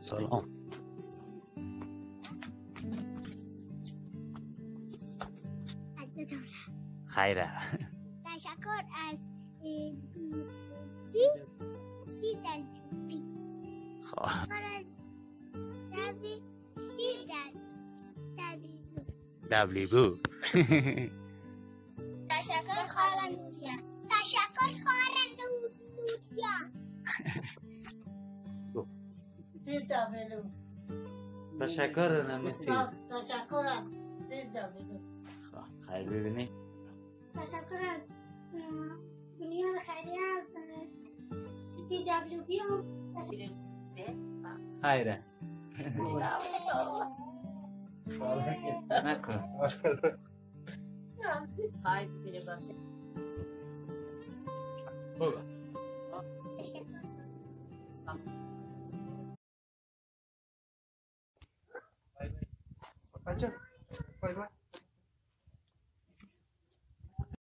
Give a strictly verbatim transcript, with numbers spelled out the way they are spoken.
سلام. خیره. تشکر از دوستی سی دلجوبی. خواه تشکر از دبی سی دبیبو. دبلیبو. تشکر خواهر نوریا. تشکر خواهر نوریا. سی دبلیبو. تشکر نمیسی. تشکر از سی دبلیبو. خواه خیر ببینی. تشکر از بنیاد خیریه از سی دبلیو بی هم خیره. نکن. های ببینه باشه. خوبه. Acha, bye bye.